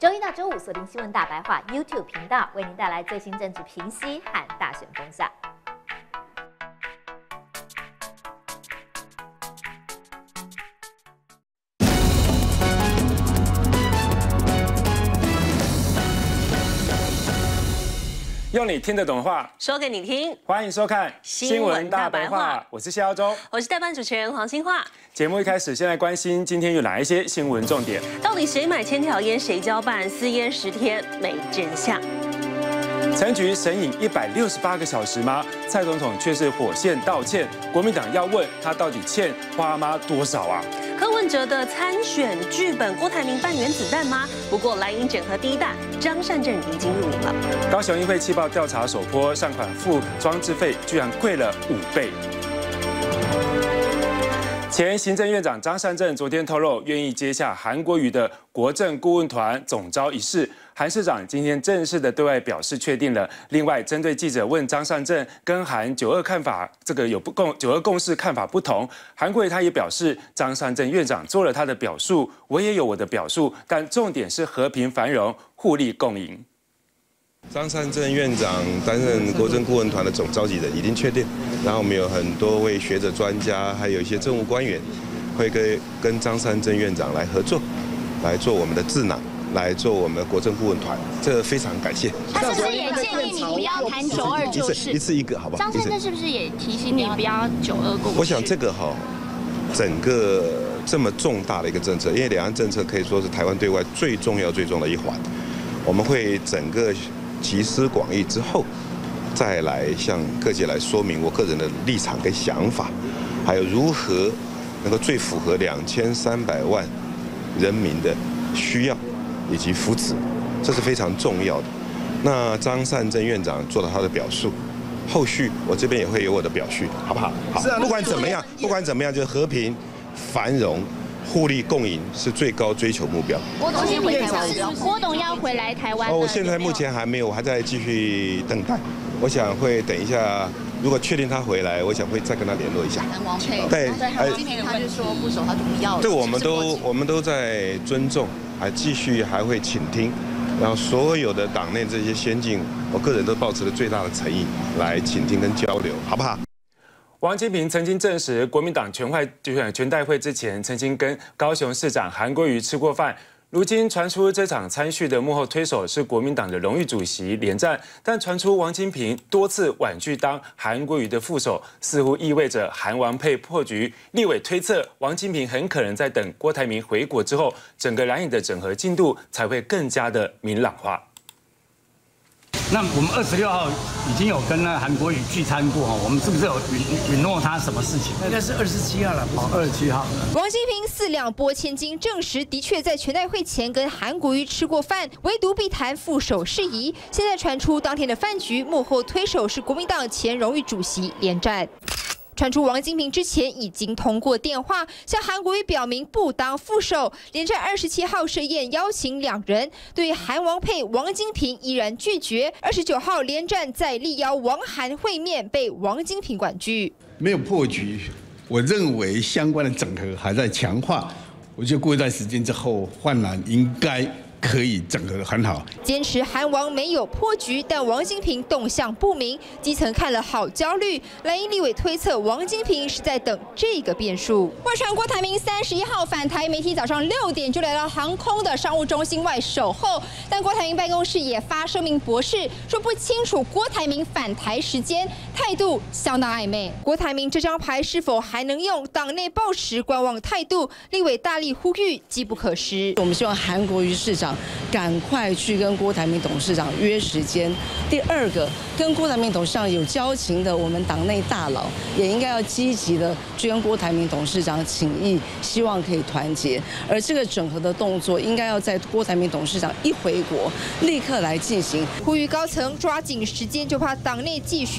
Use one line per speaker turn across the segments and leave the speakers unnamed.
周一到周五锁定新闻大白话 YouTube 频道，为您带来最新政治评析和大选风向。
用你听得懂的话
说给你听，
欢迎收看《
新闻大白话》，
我是谢耀洲，
我是代班主持人黄欣桦。
节目一开始，先来关心今天有哪一些新闻重点。
到底谁买千条烟谁交办？私烟10天没真相。
陈局审影168个小时吗？蔡总统却是火线道歉，国民党要问他到底欠花妈多少啊？
柯文哲的参选剧本，郭台铭扮原子弹吗？不过蓝营整合第一弹，张善政已经入营了。
高雄议会气爆调查首波善款付装置费居然贵了5倍。前行政院长张善政昨天透露，愿意接下韩国瑜的国政顾问团总召一事。韩市长今天正式的对外表示确定了。另外，针对记者问张善政跟韩9·2看法，这个有9·2共识看法不同，韩国瑜他也表示，张善政院长做了他的表述，我也有我的表述，但重点是和平繁荣，互利共赢。
张善政院长担任国政顾问团的总召集人已经确定，然后我们有很多位学者专家，还有一些政务官员，会跟张善政院长来合作，来做我们的智囊，来做我们的国政顾问团，这非常感谢。
他是不是也建议你不要谈9·2就是？
一次一个，好不好？
张善政是不是也提醒你不要9·2共识？
我想这个整个这么重大的一个政策，因为两岸政策可以说是台湾对外最重要的一环，我们会整个集思广益之后，再来向各界来说明我个人的立场跟想法，还有如何能够最符合2300万人民的需要以及福祉，这是非常重要的。那张善政院长做了他的表述，后续我这边也会有我的表述，好不好？好，不管怎么样，就是和平、繁荣、互利共赢是最高追求目标。
郭董先回台湾，郭董要回来台湾。
我现在目前还没有，我还在继续等待。我想会等一下，如果确定他回来，我想会再跟他联络一下。
韩王配
对，
他就说不熟，他就不要了。
对，我们都在尊重，还会倾听，然后所有的党内这些先进，我个人都抱持了最大的诚意来倾听跟交流，好不好？
王金平曾经证实，国民党全代会之前曾经跟高雄市长韩国瑜吃过饭。如今传出这场参叙的幕后推手是国民党的荣誉主席连战，但传出王金平多次婉拒当韩国瑜的副手，似乎意味着韩王配破局。立委推测，王金平很可能在等郭台铭回国之后，整个蓝营的整合进度才会更加的明朗化。
那我们26号已经有跟那韩国瑜聚餐过哈，我们是不是有允诺他什么事情？应该是27号了，哦，27号。
王金平4两拨千斤，证实的确在全代会前跟韩国瑜吃过饭，唯独避谈副手事宜。现在传出当天的饭局幕后推手是国民党前荣誉主席连战。传出王金平之前已经通过电话向韩国瑜表明不当副手，连战27号设宴邀请2人，对韩王配王金平依然拒绝。29号连战在力邀王韩会面，被王金平婉拒。
没有破局，我认为相关的整合还在强化，我觉得过一段时间之后，焕然应该可以整合得很好。
坚持韩王没有破局，但王金平动向不明，基层看了好焦虑。蓝营立委推测王金平是在等这个变数。
外传郭台铭31号返台，媒体早上6点就来到航空的商务中心外守候，但郭台铭办公室也发声明驳斥，说不清楚郭台铭返台时间，态度相当暧昧。
郭台铭这张牌是否还能用？党内抱持观望态度，立委大力呼吁机不可失。
我们希望韩国瑜市长赶快去跟郭台铭董事长约时间。第二个，跟郭台铭董事长有交情的我们党内大佬，也应该要积极的去跟郭台铭董事长请益，希望可以团结。而这个整合的动作，应该要在郭台铭董事长一回国，立刻来进行。
呼吁高层抓紧时间，就怕党内继续分裂。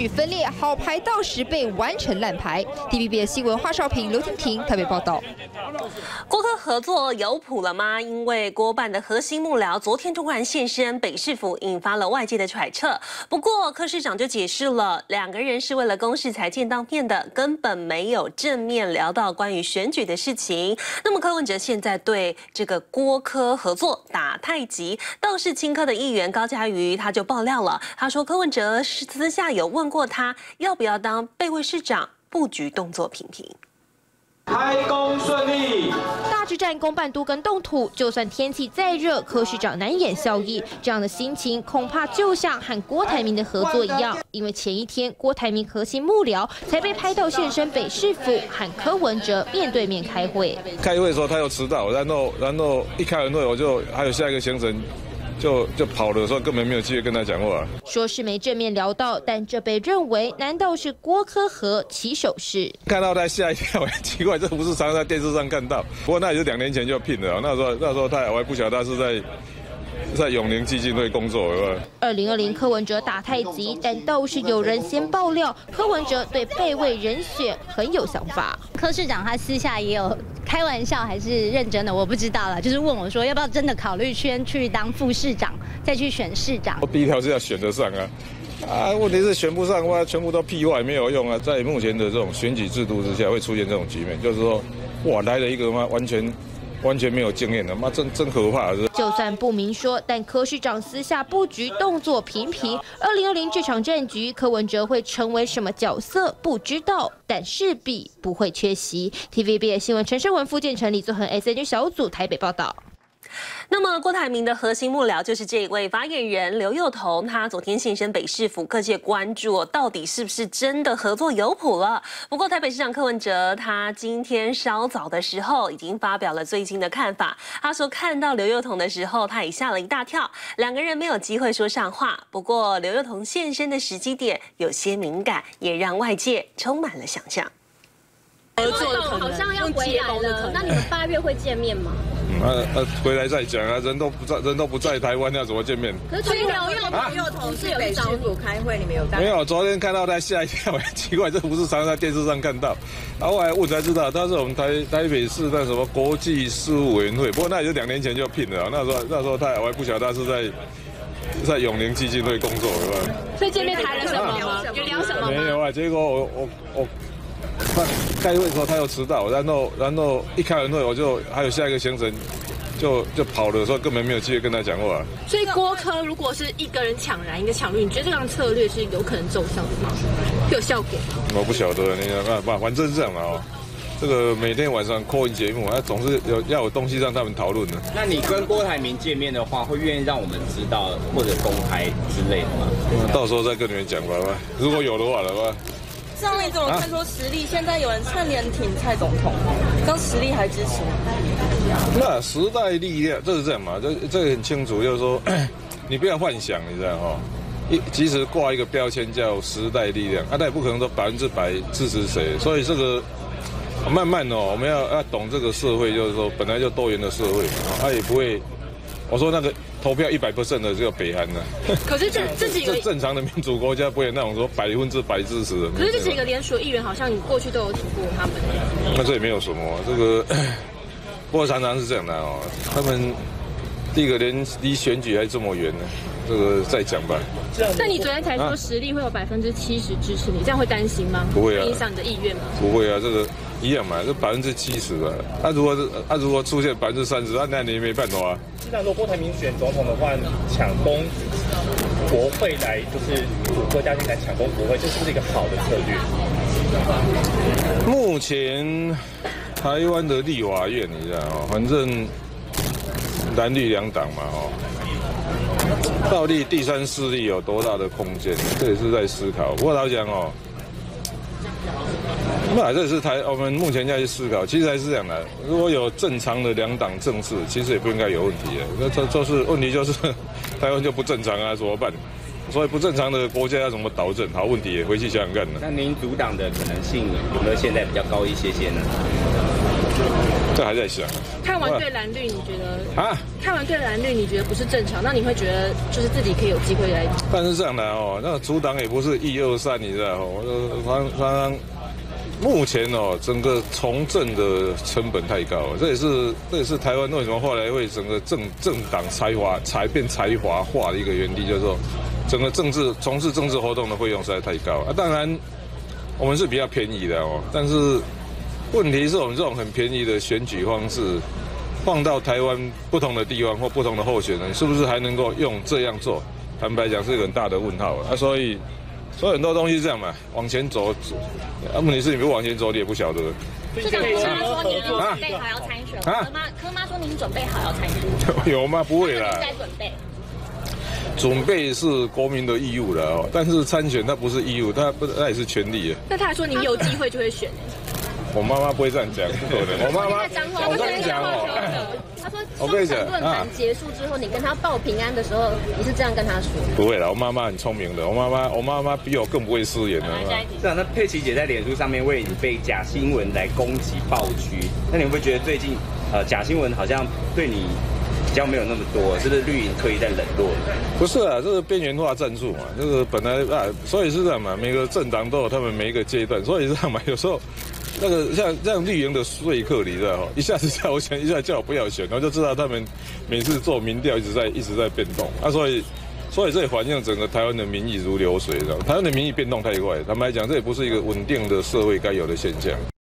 界，好牌到时被玩成烂牌。TVB 的新闻华少平、刘婷婷台北报道。
郭柯合作有谱了吗？因为郭办的核心幕僚昨天突然现身北市府，引发了外界的揣测。不过柯市长就解释了，两个人是为了公事才见到面的，根本没有正面聊到关于选举的事情。那么柯文哲现在对这个郭柯合作打太极，倒是青柯的议员高嘉瑜他就爆料了，他说柯文哲私下有问过他要不要当备位市长，布局动作频频。
开工顺利。
大之战公办都跟动土，就算天气再热，柯市长难掩笑意。这样的心情恐怕就像和郭台铭的合作一样，因为前一天郭台铭核心幕僚才被拍到现身北市府，和柯文哲面对面开会。
开会的时候他又迟到，然后一开完会我就还有下一个行程。就跑了，所以根本没有机会跟他讲话。
说是没正面聊到，但这被认为难道是郭柯和起手式？
看到他吓一跳，奇怪，这不是常常在电视上看到？不过那也是2年前就聘了，那时候我还不晓得他是在永宁基金会工作。
2020柯文哲打太极，但倒是有人先爆料，柯文哲对备位人选很有想法。
柯市长他私下也有开玩笑还是认真的，我不知道了。就是问我说，要不要真的考虑先去当副市长，再去选市长？
第一条是要选得上啊，问题是选不上的话，全部都屁话也没有用啊。在目前的这种选举制度之下，会出现这种局面，就是说，哇，来了一个嘛，完全没有经验的，妈真可怕！
就算不明说，但柯市长私下布局动作频频。2020这场战局，柯文哲会成为什么角色不知道，但势必不会缺席。TVB 新闻陈胜文、傅建成、李作恒 SNG 小组台北报道。
那么郭台铭的核心幕僚就是这一位发言人刘宥彤，他昨天现身北市府，各界关注到底是不是真的合作有谱了。不过台北市长柯文哲他今天稍早的时候已经发表了最新的看法，他说看到刘宥彤的时候他也吓了一大跳，两个人没有机会说上话。不过刘宥彤现身的时机点有些敏感，也让外界充满了想象。
合作的可能好像要回来了，那你们8月会见面吗？
回来再讲啊，人都不在台湾，要怎么见面？
可是刘宥彤是北市府开会，你们有？
没有，昨天看到他吓一跳，奇怪，这不是常常在电视上看到。然后我还问才知道，他是我们台北市那什么国际事务委员会，不过那也是2年前就聘了，那时候我还不晓得他是在永宁基金会工作，对吧？
所以见面谈了什么吗？有聊什么吗？
没有啊，结果我开会的时候他又迟到，然后一开完会我就还有下一个行程，就跑了，所以根本没有机会跟他讲话。
所以郭柯如果是一个人抢蓝一个抢绿，你觉得这样策略是有可能奏效的吗？有效果吗？
我不晓得，反正是这样嘛这个每天晚上call in节目，总是要有东西让他们讨论的。
那你跟郭台铭见面的话，会愿意让我们知道或者公开之类的吗？
到时候再跟你们讲吧，如果有的话。
这样你怎么看出实力？现在有人串联挺蔡总统，跟实力还支持吗？
那时代力量就是这样嘛，这个很清楚，就是说你不要幻想，你知道即使挂一个标签叫时代力量，他也不可能说100%支持谁，所以这个慢慢我们要懂这个社会，就是说本来就多元的社会，他也不会。我说那个投票100%的只有北韩呢。
可是这几个
正常的民主国家不会那种说100%支持的。
可是这几个联署议员好像你过去都有挺过他们。
那这也没有什么，这个不过常常是这样的他们第一个离选举还这么远呢，这个再讲吧。
但你昨天才说实力会有70%支持你，这样会担心吗？
不会啊，
会影响你的意愿吗？
不会啊，这个一样嘛，这70%啊。如果出现30%，那你没办法啊。
既然说郭台铭选总统的话，抢攻国会来就是国家进来抢攻国会，这是不是一个好的策略？
目前台湾的立法院，你知道反正蓝绿两党嘛到底第三势力有多大的空间？这也是在思考。不过老讲那这是我们目前在去思考，其实还是这样的。如果有正常的2党政治，其实也不应该有问题那这问题就是台湾就不正常啊，怎么办？所以不正常的国家要怎么导正？好问题也回去想想看呢。
那您阻挡的可能性有没有现在比较高一些呢？
这还在想。
看完完对蓝绿，你觉得
啊？
看完对蓝绿，你觉得不是正常？那你会觉得就是自己可以有机会来？
但是这样的哦，那阻挡也不是1、2、3，你知道哦，常目前哦，整个从政的成本太高了，这也是台湾为什么后来会整个政党变财阀化的一个原因，就是说整个从事政治活动的费用实在太高啊。当然我们是比较便宜的哦，但是问题是我们这种很便宜的选举方式，放到台湾不同的地方或不同的候选人，是不是还能够用这样做？坦白讲是一个很大的问号啊。所以很多东西是这样嘛，往前走，问题是你不往前走，你也不晓得。
市长柯妈说你已经准备好要参选，柯妈说你已经准备好要参选，
有吗？不会啦。
应该准备。
准备是国民的义务的哦，但是参选它不是义务，它也是权利。
那他还说你有机会就会选。
我妈妈不会这样讲，不可能。我妈妈，我跟你讲哦，
他说双城论坛结束之后，你跟他报平安的时候，你是这样跟他说？
不会啦，我妈妈很聪明的，我妈妈比我更不会失言的。
是啊，那佩琪姐在脸书上面为你被假新闻来攻击爆狙，那你会不会觉得最近假新闻好像对你比较没有那么多，是不是绿营刻意在冷落？
不是啊，这个边缘化战术嘛，这个本来所以是这样嘛，每个政党都有他们每一个阶段，所以是这样嘛，有时候。那个像绿营的说客，你知道，一下子叫我选，一下叫我不要选，然后就知道他们每次做民调一直在变动啊，所以这也反映整个台湾的民意如流水，台湾的民意变动太快，坦白讲，这也不是一个稳定的社会该有的现象。